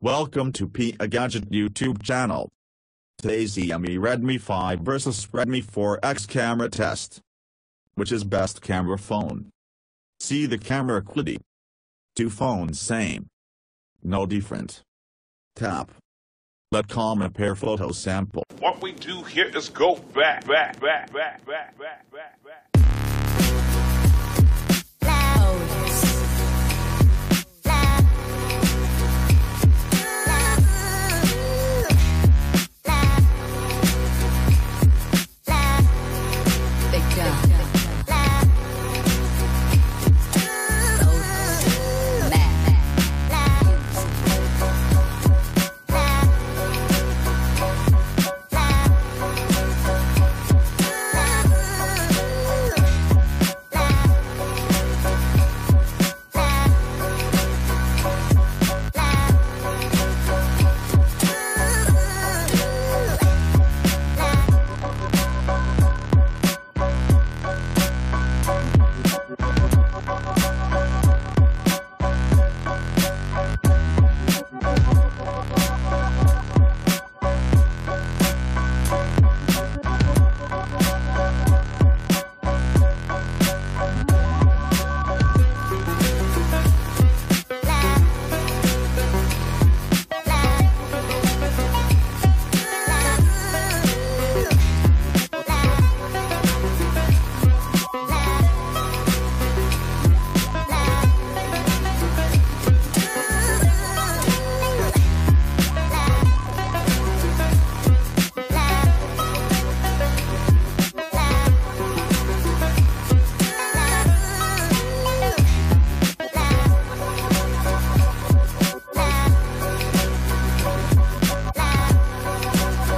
Welcome to Pia Gadget YouTube channel. Today's Xiaomi Redmi 5 vs Redmi 4X camera test. Which is best camera phone? See the camera quality. Two phones same. No different. Tap. Let compare photo sample. What we do here is go back.